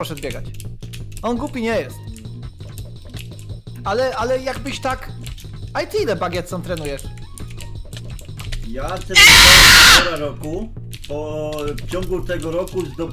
poszedł biegać. On głupi nie jest. Ale jakbyś tak... A ty ile Bagietson trenujesz? Ja trenowałem 1,5 roku. W ciągu tego roku zdobyłem